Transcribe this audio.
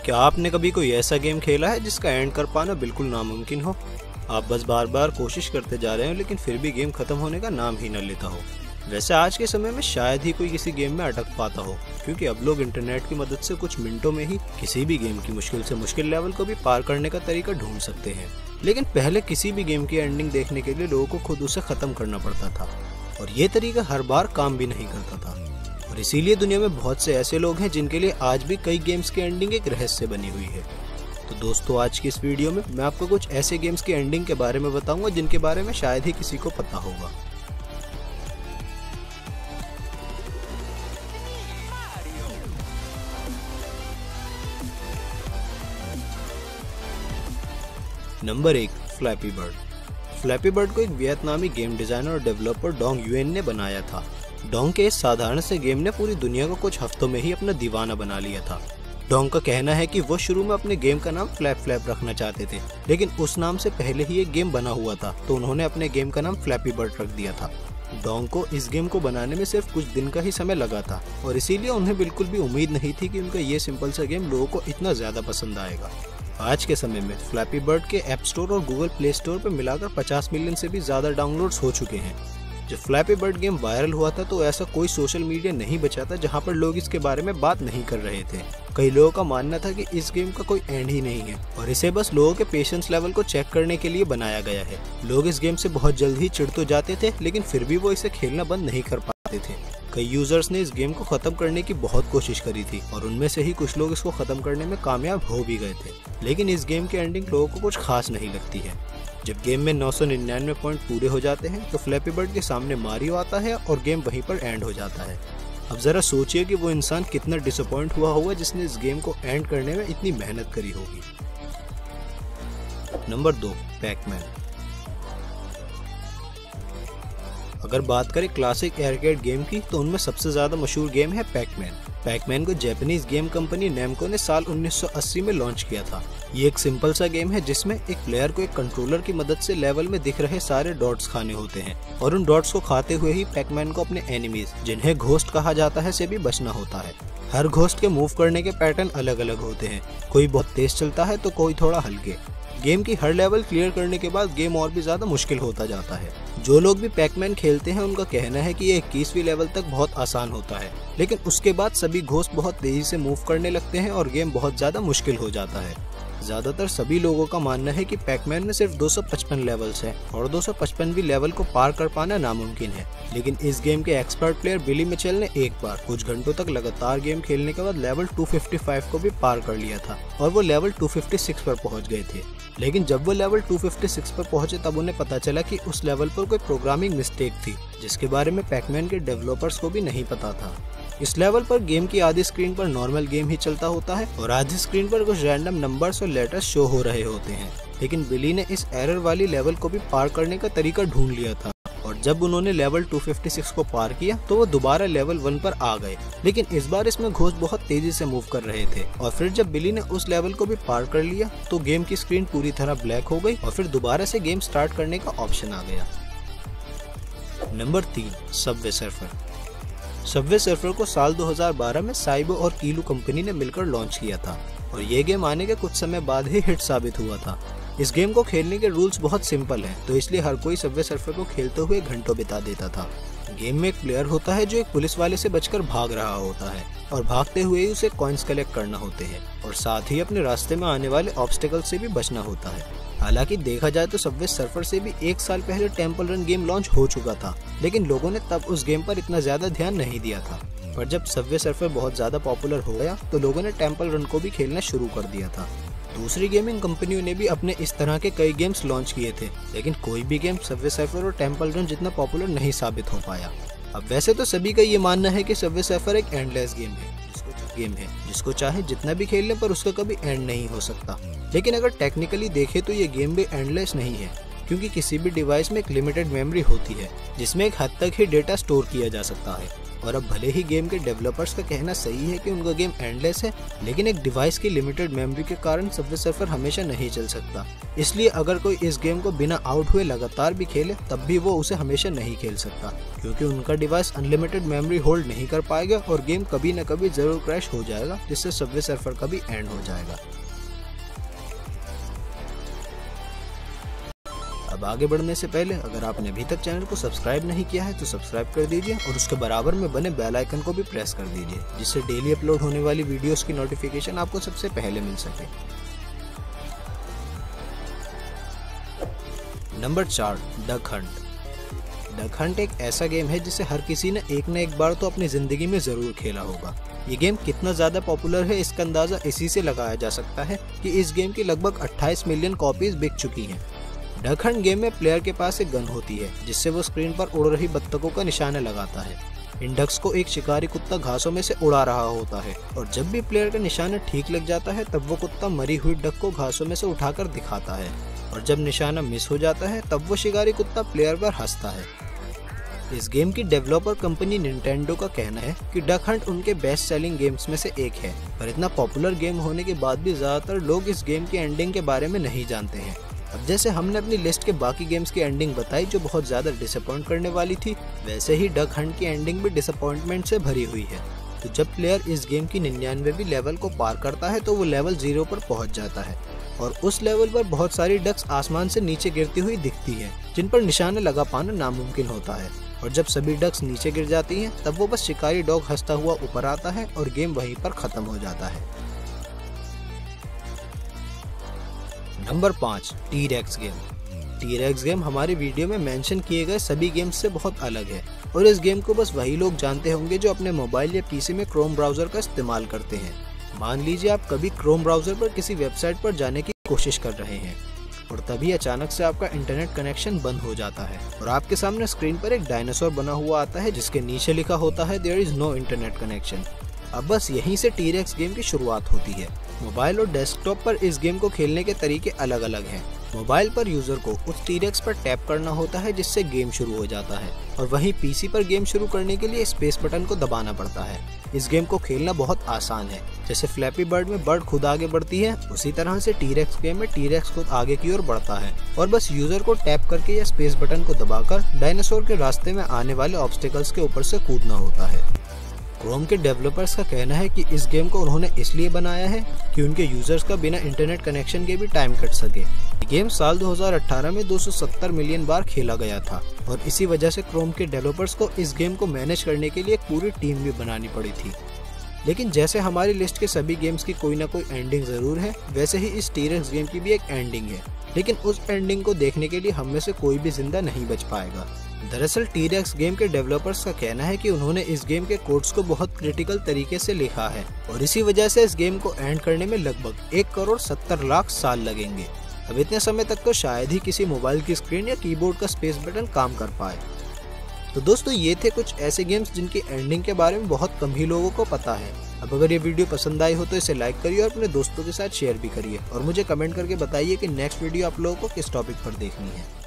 क्या आपने कभी कोई ऐसा गेम खेला है जिसका एंड कर पाना बिल्कुल नामुमकिन हो? आप बस बार बार कोशिश करते जा रहे हो लेकिन फिर भी गेम खत्म होने का नाम ही न लेता हो। वैसे आज के समय में शायद ही कोई किसी गेम में अटक पाता हो, क्योंकि अब लोग इंटरनेट की मदद से कुछ मिनटों में ही किसी भी गेम की मुश्किल से मुश्किल लेवल को भी पार करने का तरीका ढूंढ सकते हैं। लेकिन पहले किसी भी गेम की एंडिंग देखने के लिए लोगों को खुद उसे खत्म करना पड़ता था, और ये तरीका हर बार काम भी नहीं करता था। और इसीलिए दुनिया में बहुत से ऐसे लोग हैं जिनके लिए आज भी कई गेम्स की एंडिंग एक रहस्य बनी हुई है। तो दोस्तों, आज की इस वीडियो में मैं आपको कुछ ऐसे गेम्स की एंडिंग के बारे में बताऊंगा जिनके बारे में शायद ही किसी को पता होगा। Number 1, Flappy Bird. Flappy Bird को एक वियतनामी गेम डिजाइनर और डेवलपर डोंग युएन ने बनाया था। डोंग के इस साधारण से गेम ने पूरी दुनिया को कुछ हफ्तों में ही अपना दीवाना बना लिया था। डोंग का कहना है कि वो शुरू में अपने गेम का नाम फ्लैप फ्लैप रखना चाहते थे, लेकिन उस नाम से पहले ही एक गेम बना हुआ था, तो उन्होंने अपने गेम का नाम फ्लैपी बर्ड रख दिया था। डोंग को इस गेम को बनाने में सिर्फ कुछ दिन का ही समय लगा था, और इसीलिए उन्हें बिल्कुल भी उम्मीद नहीं थी कि उनका ये सिंपल सा गेम लोगों को इतना ज्यादा पसंद आएगा। आज के समय में फ्लैपी बर्ड के ऐप स्टोर और गूगल प्ले स्टोर पर मिलाकर 50 मिलियन से भी ज्यादा डाउनलोड्स हो चुके हैं। जब फ्लैपी बर्ड गेम वायरल हुआ था तो ऐसा कोई सोशल मीडिया नहीं बचा था जहां पर लोग इसके बारे में बात नहीं कर रहे थे। कई लोगों का मानना था कि इस गेम का कोई एंड ही नहीं है और इसे बस लोगों के पेशेंस लेवल को चेक करने के लिए बनाया गया है। लोग इस गेम से बहुत जल्द ही चिढ़ तो जाते थे, लेकिन फिर भी वो इसे खेलना बंद नहीं कर पाते थे। कई यूजर्स ने इस गेम को खत्म करने की बहुत कोशिश करी थी और उनमें से ही कुछ लोग इसको खत्म करने में कामयाब हो भी गए थे, लेकिन इस गेम की एंडिंग लोगों को कुछ खास नहीं लगती है। जब गेम में 999 पॉइंट पूरे हो जाते हैं तो फ्लैपी बर्ड के सामने मारियो आता है और गेम वहीं पर एंड हो जाता है। अब जरा सोचिए कि वो इंसान कितना डिसअपॉइंट हुआ होगा जिसने इस गेम को एंड करने में इतनी मेहनत करी होगी। Number 2, Pacman. अगर बात करें क्लासिक आर्केड गेम की तो उनमें सबसे ज्यादा मशहूर गेम है पैकमैन। पैकमैन को जापानीज गेम कंपनी नेमको ने साल 1980 में लॉन्च किया था। ये एक सिंपल सा गेम है जिसमें एक प्लेयर को एक कंट्रोलर की मदद से लेवल में दिख रहे सारे डॉट्स खाने होते हैं, और उन डॉट्स को खाते हुए ही पैकमैन को अपने एनिमीज, जिन्हें घोस्ट कहा जाता है, से भी बचना होता है। हर घोस्ट के मूव करने के पैटर्न अलग अलग होते हैं, कोई बहुत तेज चलता है तो कोई थोड़ा हल्के। गेम की हर लेवल क्लियर करने के बाद गेम और भी ज्यादा मुश्किल होता जाता है। जो लोग भी पैकमैन खेलते हैं उनका कहना है कि ये 21वीं लेवल तक बहुत आसान होता है, लेकिन उसके बाद सभी घोस्ट बहुत तेजी से मूव करने लगते हैं और गेम बहुत ज्यादा मुश्किल हो जाता है। ज्यादातर सभी लोगों का मानना है कि पैकमैन में सिर्फ 255 लेवल्स हैं और 255वीं लेवल को पार कर पाना नामुमकिन है, लेकिन इस गेम के एक्सपर्ट प्लेयर बिली मिचेल ने एक बार कुछ घंटों तक लगातार गेम खेलने के बाद लेवल 255 को भी पार कर लिया था और वो लेवल 256 पर पहुंच गए थे। लेकिन जब वो लेवल 256 पर पहुंचे तब उन्हें पता चला कि उस लेवल पर कोई प्रोग्रामिंग मिस्टेक थी, जिसके बारे में पैकमैन के डेवलपर्स को भी नहीं पता था। इस लेवल पर गेम की आधी स्क्रीन पर नॉर्मल गेम ही चलता होता है और आधी स्क्रीन पर कुछ रैंडम नंबर्स और लेटर्स शो हो रहे होते हैं, लेकिन बिली ने इस एरर वाली लेवल को भी पार करने का तरीका ढूंढ लिया था, और जब उन्होंने लेवल 256 को पार किया तो वो दोबारा लेवल 1 पर आ गए, लेकिन इस बार इसमें घोस्ट बहुत तेजी से मूव कर रहे थे। और फिर जब बिली ने उस लेवल को भी पार कर लिया तो गेम की स्क्रीन पूरी तरह ब्लैक हो गई और फिर दोबारा से गेम स्टार्ट करने का ऑप्शन आ गया। Number 3, Subway Surfer. Subway Surfer को साल 2012 में साइबो और कीलू कंपनी ने मिलकर लॉन्च किया था और ये गेम आने के कुछ समय बाद ही हिट साबित हुआ था। इस गेम को खेलने के रूल्स बहुत सिंपल हैं, तो इसलिए हर कोई सबवे सर्फर को खेलते हुए घंटों बिता देता था। गेम में एक प्लेयर होता है जो एक पुलिस वाले से बचकर भाग रहा होता है और भागते हुए ही उसे कॉइन्स कलेक्ट करना होते हैं और साथ ही अपने रास्ते में आने वाले ऑब्स्टेकल से भी बचना होता है। हालांकि देखा जाए तो सबवे सर्फर से भी 1 साल पहले टेम्पल रन गेम लॉन्च हो चुका था, लेकिन लोगों ने तब उस गेम पर इतना ज्यादा ध्यान नहीं दिया था। पर जब सबवे सर्फर बहुत ज्यादा पॉपुलर हो गया तो लोगों ने टेम्पल रन को भी खेलना शुरू कर दिया था। दूसरी गेमिंग कंपनियों ने भी अपने इस तरह के कई गेम्स लॉन्च किए थे, लेकिन कोई भी गेम सबवे सर्फर और टेम्पल रन जितना पॉपुलर नहीं साबित हो पाया। अब वैसे तो सभी का ये मानना है कि सबवे सर्फर एक एंडलेस गेम है, जिसको चाहे जितना भी खेल ले पर उसका कभी एंड नहीं हो सकता। लेकिन अगर टेक्निकली देखें तो ये गेम भी एंडलेस नहीं है, क्योंकि किसी भी डिवाइस में एक लिमिटेड मेमोरी होती है जिसमें एक हद तक ही डेटा स्टोर किया जा सकता है। और अब भले ही गेम के डेवलपर्स का कहना सही है कि उनका गेम एंडलेस है, लेकिन एक डिवाइस की लिमिटेड मेमोरी के कारण सबवे सर्फर हमेशा नहीं चल सकता। इसलिए अगर कोई इस गेम को बिना आउट हुए लगातार भी खेले तब भी वो उसे हमेशा नहीं खेल सकता, क्योंकि उनका डिवाइस अनलिमिटेड मेमोरी होल्ड नहीं कर पाएगा और गेम कभी न कभी जरूर क्रैश हो जाएगा, जिससे सबवे सर्फर का भी एंड हो जाएगा। अब आगे बढ़ने से पहले अगर आपने अभी तक चैनल को सब्सक्राइब नहीं किया है तो सब्सक्राइब कर दीजिए और उसके बराबर में बने बेल आइकन को भी प्रेस कर दीजिए, जिससे डेली अपलोड होने वाली वीडियोस की नोटिफिकेशन आपको सबसे पहले मिल सके। Number 4, Duck Hunt. Duck Hunt एक ऐसा गेम है जिसे हर किसी ने एक न एक बार तो अपनी जिंदगी में जरूर खेला होगा। ये गेम कितना ज्यादा पॉपुलर है इसका अंदाजा इसी से लगाया जा सकता है कि इस गेम की लगभग 28 मिलियन कॉपीज बिक चुकी हैं। डक हंट गेम में प्लेयर के पास एक गन होती है जिससे वो स्क्रीन पर उड़ रही बत्तखों का निशाना लगाता है। इन डक्स को एक शिकारी कुत्ता घासों में से उड़ा रहा होता है और जब भी प्लेयर का निशाना ठीक लग जाता है तब वो कुत्ता मरी हुई डक को घासों में से उठाकर दिखाता है, और जब निशाना मिस हो जाता है तब वो शिकारी कुत्ता प्लेयर पर हंसता है। इस गेम की डेवलपर कंपनी निंटेंडो का कहना है कि डक हंट उनके बेस्ट सेलिंग गेम्स में से एक है, पर इतना पॉपुलर गेम होने के बाद भी ज्यादातर लोग इस गेम की एंडिंग के बारे में नहीं जानते हैं। अब जैसे हमने अपनी लिस्ट के बाकी गेम्स की एंडिंग बताई जो बहुत ज्यादा डिसअपॉइंट करने वाली थी, वैसे ही डक हंट की एंडिंग भी डिसअपॉइंटमेंट से भरी हुई है। तो जब प्लेयर इस गेम की 99वीं लेवल को पार करता है तो वो लेवल 0 पर पहुंच जाता है और उस लेवल पर बहुत सारी डक्स आसमान से नीचे गिरती हुई दिखती है, जिन पर निशाना लगा पाना नामुमकिन होता है। और जब सभी डक्स नीचे गिर जाती हैं तब वो बस शिकारी डॉग हंसता हुआ ऊपर आता है और गेम वहीं पर खत्म हो जाता है। Number 5, T-Rex game. T-Rex game हमारे वीडियो में मेंशन किए गए सभी गेम्स से बहुत अलग है और इस गेम को बस वही लोग जानते होंगे जो अपने मोबाइल या पीसी में क्रोम ब्राउजर का इस्तेमाल करते हैं। मान लीजिए आप कभी क्रोम ब्राउजर पर किसी वेबसाइट पर जाने की कोशिश कर रहे हैं और तभी अचानक से आपका इंटरनेट कनेक्शन बंद हो जाता है और आपके सामने स्क्रीन पर एक डायनासोर बना हुआ आता है जिसके नीचे लिखा होता है there is no internet connection. अब बस यहीं से टी-रेक्स गेम की शुरुआत होती है। मोबाइल और डेस्कटॉप पर इस गेम को खेलने के तरीके अलग अलग हैं। मोबाइल पर यूजर को उस टी-रेक्स पर टैप करना होता है जिससे गेम शुरू हो जाता है और वहीं पीसी पर गेम शुरू करने के लिए स्पेस बटन को दबाना पड़ता है। इस गेम को खेलना बहुत आसान है। जैसे फ्लैपी बर्ड में बर्ड खुद आगे बढ़ती है, उसी तरह से टी-रेक्स गेम में टी-रेक्स खुद आगे की ओर बढ़ता है और बस यूजर को टैप करके या स्पेस बटन को दबाकर डायनासोर के रास्ते में आने वाले ऑब्स्टिकल्स के ऊपर से कूदना होता है। क्रोम के डेवलपर्स का कहना है कि इस गेम को उन्होंने इसलिए बनाया है कि उनके यूजर्स का बिना इंटरनेट कनेक्शन के भी टाइम कट सके। गेम साल 2018 में 270 मिलियन बार खेला गया था और इसी वजह से क्रोम के डेवलपर्स को इस गेम को मैनेज करने के लिए एक पूरी टीम भी बनानी पड़ी थी। लेकिन जैसे हमारी लिस्ट के सभी गेम्स की कोई ना कोई एंडिंग जरूर है, वैसे ही इस टी-रेक्स गेम की भी एक एंडिंग है, लेकिन उस एंडिंग को देखने के लिए हम में से कोई भी जिंदा नहीं बच पाएगा। दरअसल टी-रेक्स गेम के डेवलपर्स का कहना है कि उन्होंने इस गेम के कोड्स को बहुत क्रिटिकल तरीके से लिखा है और इसी वजह से इस गेम को एंड करने में लगभग 1 करोड़ 70 लाख साल लगेंगे। अब इतने समय तक तो शायद ही किसी मोबाइल की स्क्रीन या कीबोर्ड का स्पेस बटन काम कर पाए। तो दोस्तों ये थे कुछ ऐसे गेम्स जिनकी एंडिंग के बारे में बहुत कम ही लोगों को पता है। अब अगर ये वीडियो पसंद आई हो तो इसे लाइक करिए और अपने दोस्तों के साथ शेयर भी करिए और मुझे कमेंट करके बताइए कि नेक्स्ट वीडियो आप लोगों को किस टॉपिक पर देखनी है।